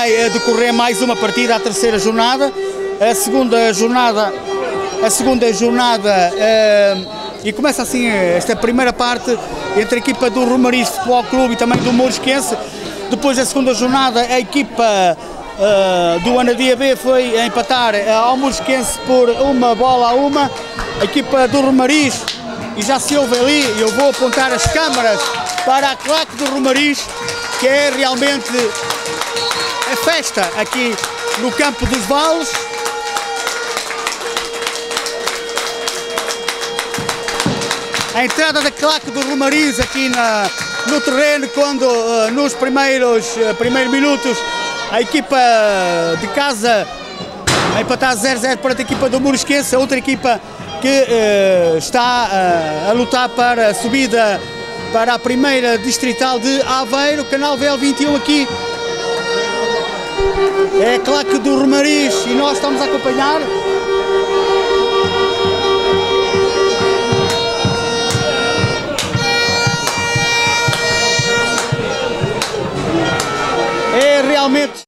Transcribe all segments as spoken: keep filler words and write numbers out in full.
vai decorrer mais uma partida, a terceira jornada. A segunda jornada, a segunda jornada uh, e começa assim esta primeira parte entre a equipa do Romariz Futebol Clube e também do Morisquense. Depois da segunda jornada, a equipa uh, do Anadia B foi a empatar uh, ao Morisquense por uma bola a uma. A equipa do Romariz, e já se ouve ali, eu vou apontar as câmaras para a claque do Romariz, que é realmente a festa aqui no campo dos Vales. A entrada da claque do Romariz aqui na, no terreno, quando uh, nos primeiros, uh, primeiros minutos a equipa de casa a empatar zero a zero para a equipa do Morisquense, a outra equipa que uh, está uh, a lutar para a subida para a primeira distrital de Aveiro, canal V L vinte e um aqui. É a claque do Romariz e nós estamos a acompanhar. É realmente...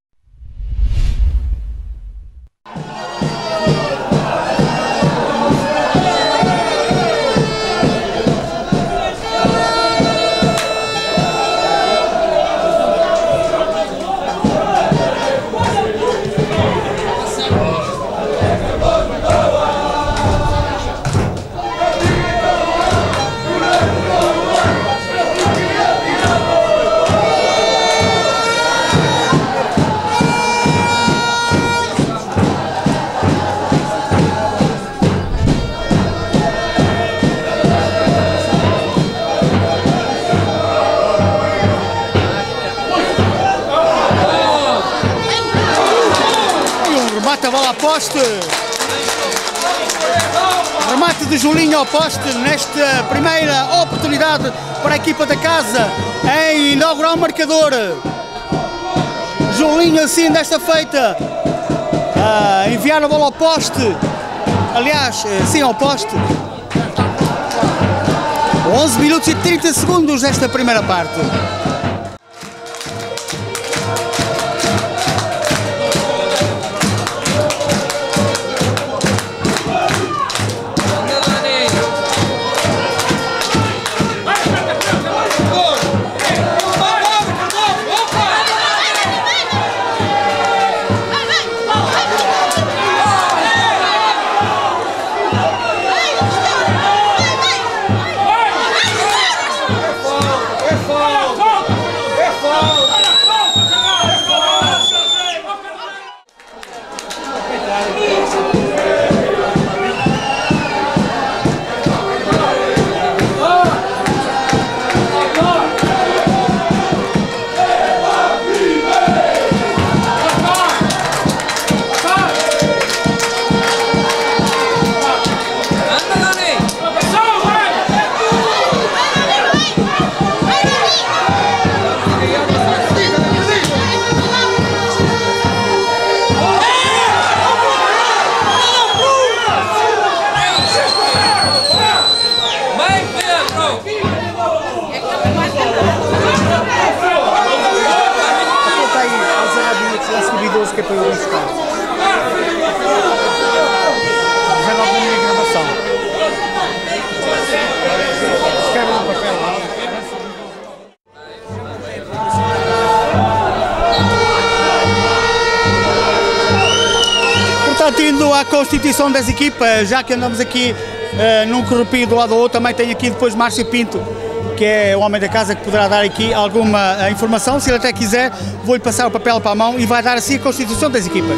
remate a bola a poste. Remate de Julinho ao poste nesta primeira oportunidade para a equipa da casa em inaugurar o marcador. Julinho assim desta feita a enviar a bola ao poste. Aliás, sim, ao poste. onze minutos e trinta segundos desta primeira parte. Que é para eu buscar. Já não tem a gravação. Escreve no papel. Portanto, indo à constituição das equipas, já que andamos aqui uh, num corrupio do lado ao outro, também tenho aqui depois Márcio Pinto, que é o homem da casa, que poderá dar aqui alguma uh, informação. Se ele até quiser, vou-lhe passar o papel para a mão e vai dar assim a constituição das equipas.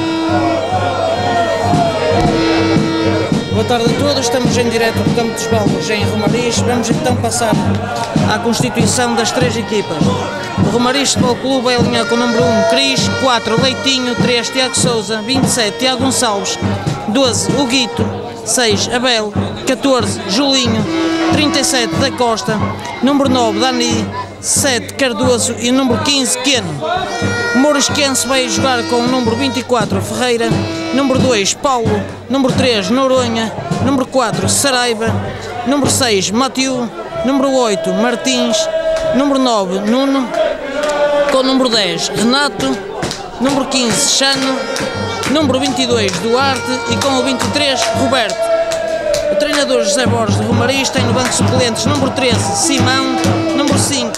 Boa tarde a todos, estamos em direto do Campo dos Balmos, em Romariz. Vamos então passar à constituição das três equipas. O Romariz Futebol Clube vai alinhar com o número um, Cris, quatro, Leitinho, três, Tiago Souza, vinte e sete, Tiago Gonçalves, doze, Huguito, seis, Abel, catorze, Julinho, trinta e sete, da Costa, número nove, Dani, sete, Cardoso e número quinze, Queno. O Morisquense vai jogar com o número vinte e quatro, Ferreira, número dois, Paulo, número três, Noronha, número quatro, Saraiva, número seis, Matiu, número oito, Martins, número nove, Nuno, com o número dez, Renato, número quinze, Chano, número vinte e dois, Duarte e com o vinte e três, Roberto. O treinador José Borges de Romariz tem no banco de suplentes número treze, Simão, número cinco,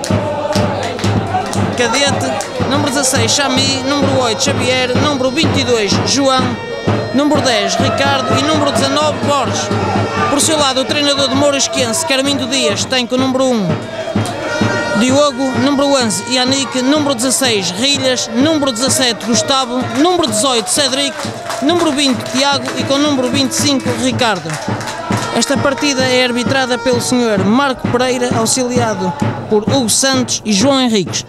Cadete, número dezasseis, Chami, número oito, Xavier, número vinte e dois, João, número dez, Ricardo e número dezanove, Borges. Por seu lado, o treinador de Morisquense, Carmindo Dias, tem com o número um, Diogo, número onze, Yannick, número dezasseis, Rilhas, número dezassete, Gustavo, número dezoito, Cedric, número vinte, Tiago e com o número vinte e cinco, Ricardo. Esta partida é arbitrada pelo senhor Marco Pereira, auxiliado por Hugo Santos e João Henriques.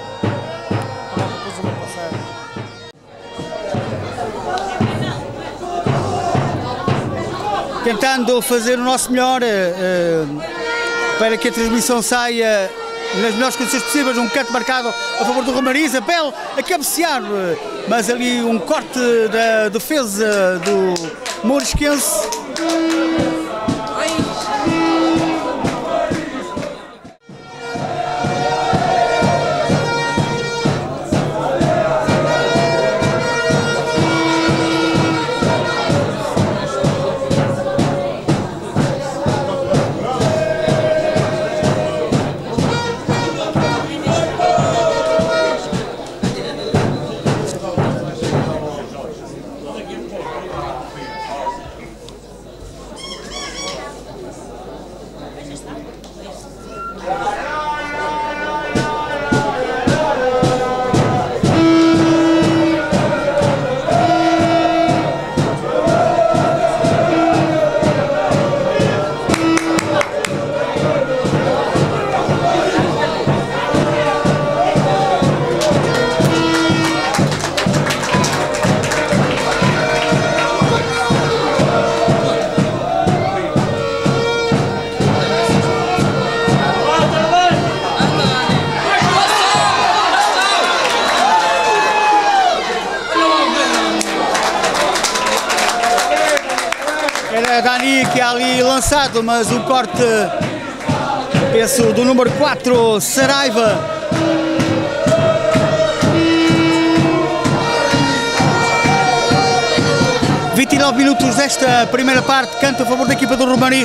Tentando fazer o nosso melhor uh, uh, para que a transmissão saia nas melhores condições possíveis, um canto marcado a favor do Romariz, a Bel a cabecear, uh, mas ali um corte da defesa do Morisquense. Era Dani que é ali lançado, mas o corte, penso, do número quatro, Saraiva. vinte e nove minutos desta primeira parte, canto a favor da equipa do Romariz.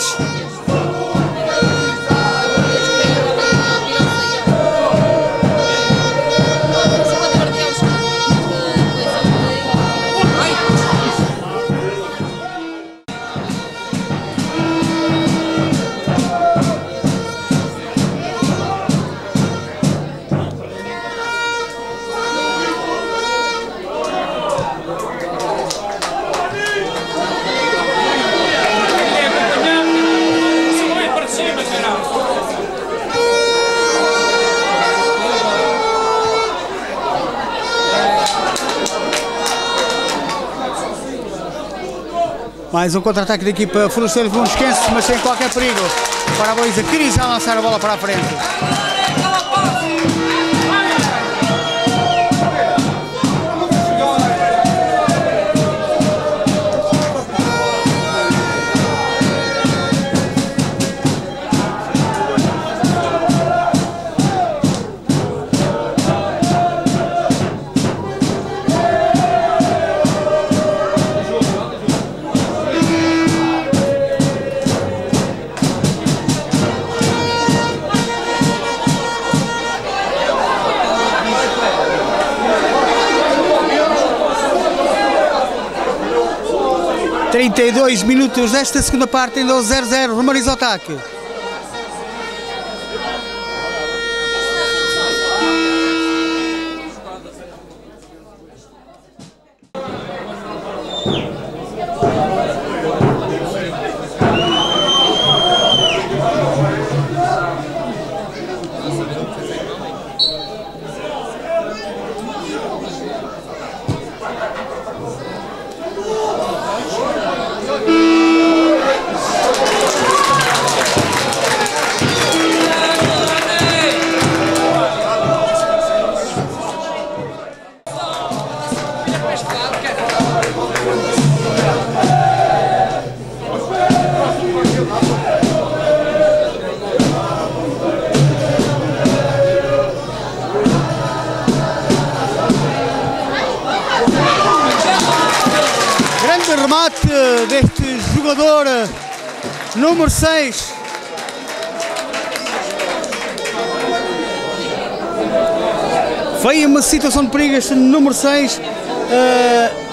Mais um contra-ataque da equipa Forasteiros Morisquense, mas sem qualquer perigo. Para a baliza, Cris a lançar a bola para a frente. trinta e dois minutos desta segunda parte, ainda zero zero, Romariz ao ataque. remate deste jogador número seis. Foi uma situação de perigo este número seis. Uh,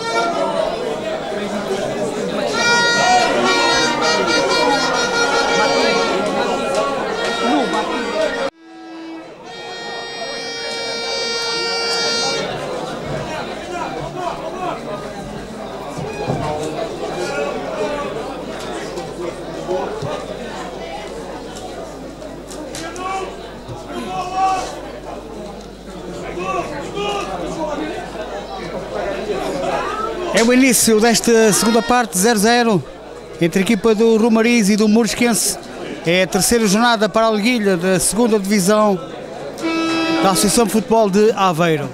É o início desta segunda parte, zero a zero, entre a equipa do Romariz e do Morisquense. É a terceira jornada para a liguilha da segunda divisão da Associação de Futebol de Aveiro.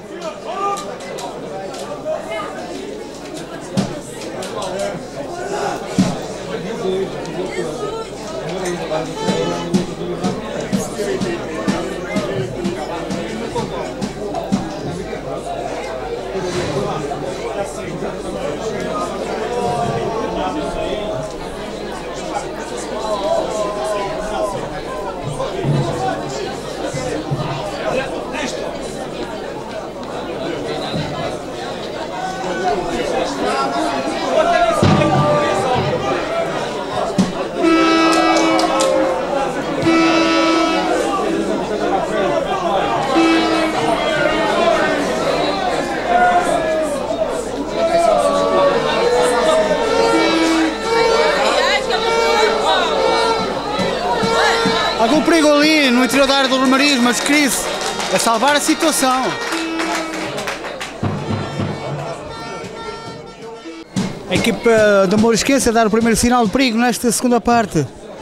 Algum perigo ali no interior da área do Romariz, mas Cris a salvar a situação. A equipa do Morisquense a dar o primeiro sinal de perigo nesta segunda parte.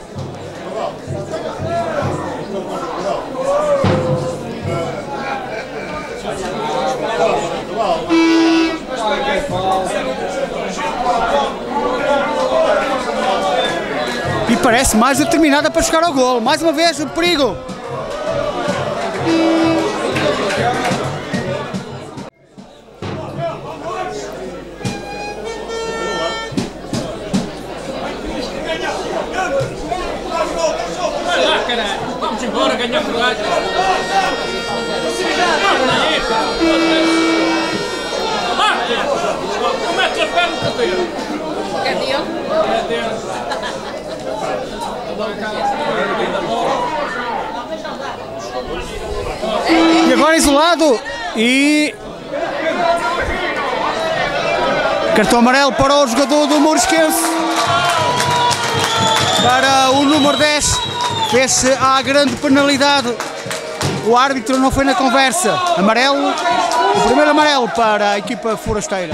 E parece mais determinada para chegar ao golo. Mais uma vez o perigo. Vamos embora, ganhar por lá. Como é que a perna para ter? Quer dele? É dele. E agora isolado e cartão amarelo para o jogador do Morisquense, para o número dez. Fez-se à grande penalidade. O árbitro não foi na conversa. Amarelo, o primeiro amarelo para a equipa forasteira.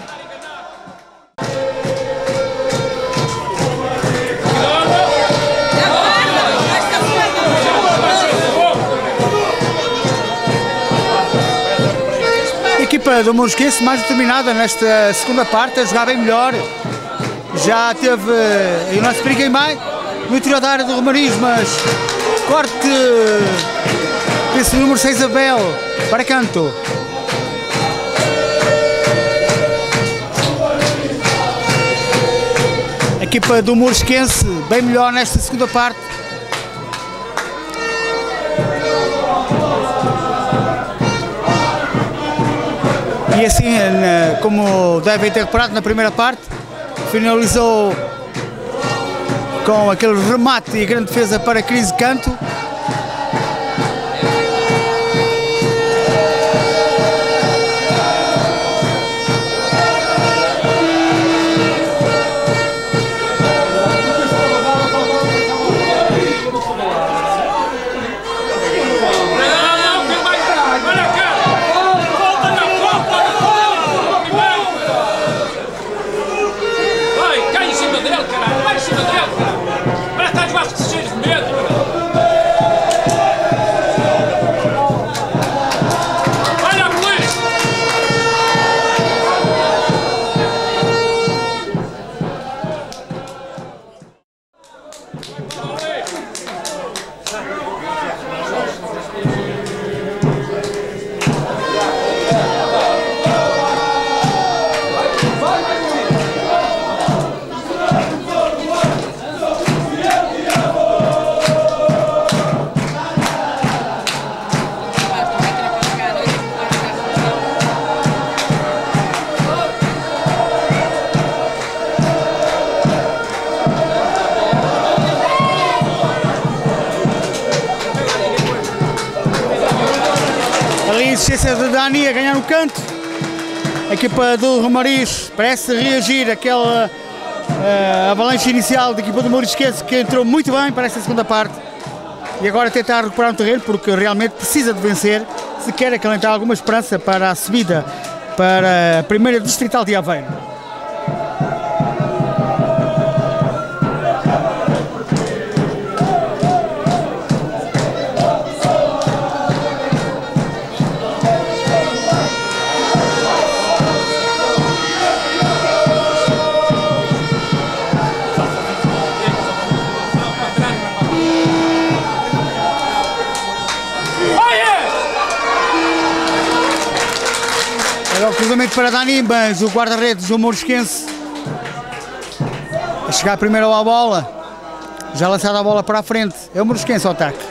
A equipa do Morisquense mais determinada nesta segunda parte, a jogar bem melhor. Já teve, e não se perigo em mais, no interior da área do Romariz, mas corte desse número seis Abel para canto. A equipa do Morisquense bem melhor nesta segunda parte. E assim, como devem ter reparado na primeira parte, finalizou com aquele remate e grande defesa para Cris Canto. Vai, cai em cima dele, caralho! Vai em cima dele, caralho! Parece que estás debaixo de cheiros de medo, caralho! assistência de Dani a ganhar no canto. A equipa do Romariz parece reagir àquela uh, avalanche inicial da equipa do Morisquense, que entrou muito bem para esta segunda parte. E agora tentar recuperar o terreno, porque realmente precisa de vencer se quer acalentar alguma esperança para a subida para a primeira distrital de Aveiro. O cruzamento para Dani, mas o guarda-redes do Morisquense a chegar primeiro à bola, já lançada a bola para a frente, é o Morisquense ao ataque.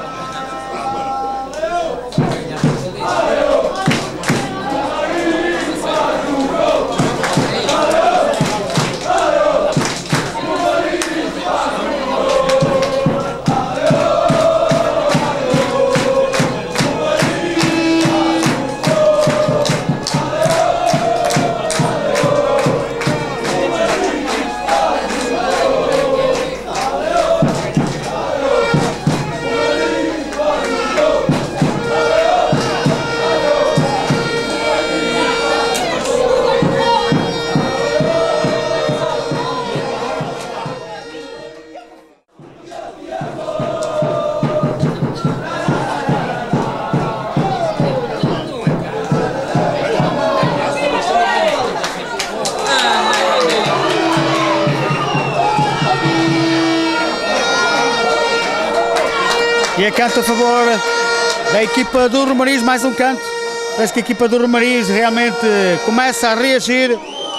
E a canto a favor da equipa do Romariz, mais um canto. Parece que a equipa do Romariz realmente começa a reagir.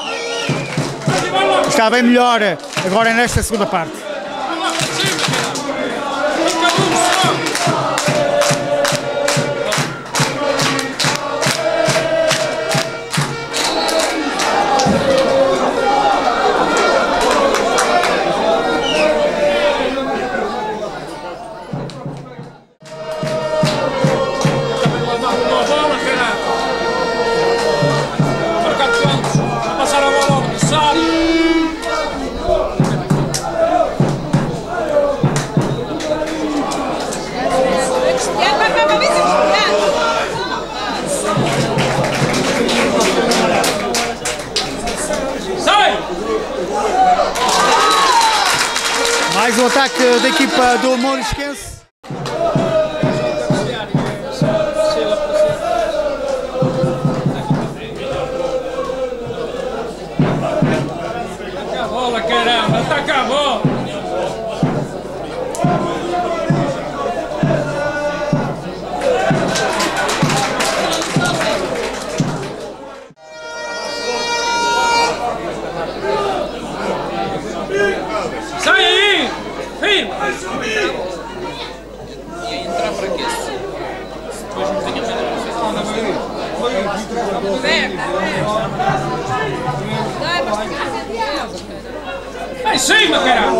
Está bem melhor agora nesta segunda parte. Mais um ataque da equipa do Morisquense. Ataca a bola, caramba, ataca a bola! Sai aí! Firme! E entrar para quê? Depois não tenho Vai em cima, caramba!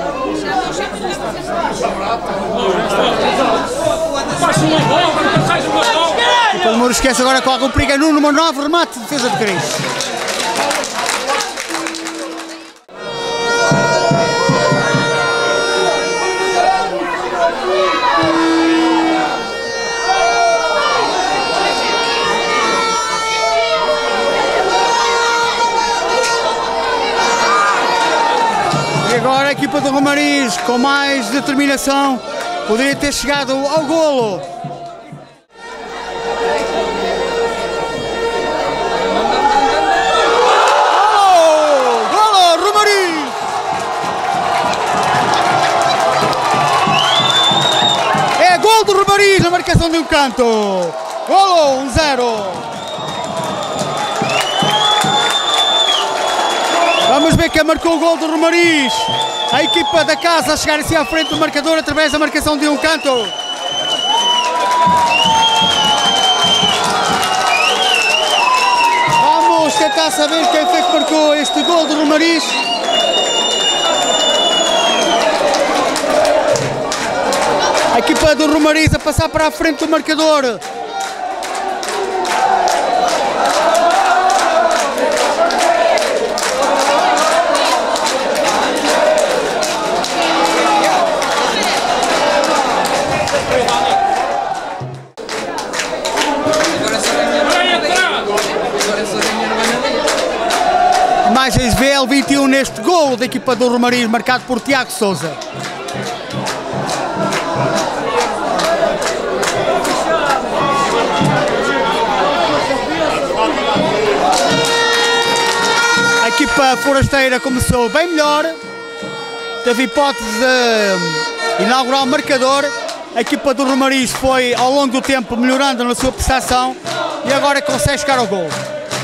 Passa uma bola, não sais uma bola! E pelo Morisquense agora corre o perigo no número nove, remate, defesa de Cris. E agora a equipa do Romariz, com mais determinação, poderia ter chegado ao golo. Golo! Golo, Romariz! É gol do Romariz na marcação de um canto. Golo, um zero. Vamos ver quem marcou o gol do Romariz. A equipa da casa a chegar assim à frente do marcador através da marcação de um canto. Vamos tentar saber quem foi que marcou este gol do Romariz. A equipa do Romariz a passar para a frente do marcador. Imagens V L vinte e um neste golo da equipa do Romariz, marcado por Tiago Sousa. A equipa forasteira começou bem melhor, teve hipótese de inaugurar o marcador. A equipa do Romariz foi ao longo do tempo melhorando na sua prestação e agora consegue chegar ao gol.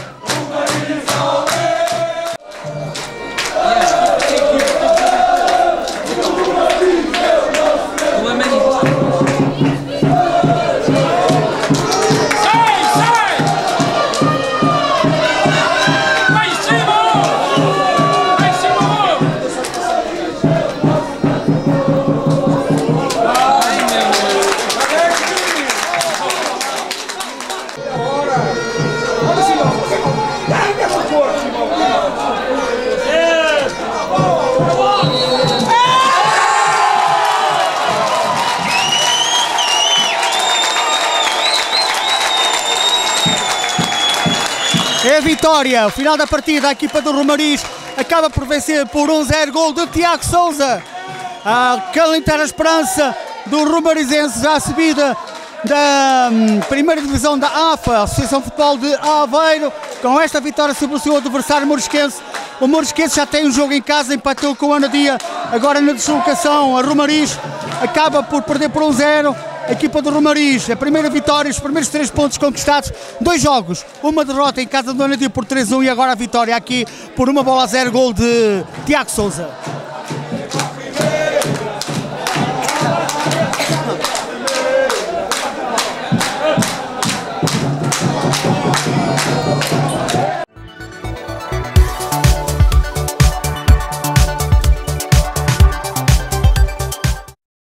É a vitória, o final da partida, a equipa do Romariz acaba por vencer por um zero, gol de Tiago Sousa, a acalentar a esperança do Romarizense à subida da hum, primeira divisão da A F A, Associação de Futebol de Aveiro. Com esta vitória sobre o seu adversário morisquense, o morisquense já tem um jogo em casa, empatou com o Anadia, agora na deslocação a Romariz acaba por perder por um zero. A equipa do Romariz, a primeira vitória, os primeiros três pontos conquistados, dois jogos, uma derrota em casa do Anadia por três a um e agora a vitória aqui por uma bola a zero, gol de Tiago Sousa.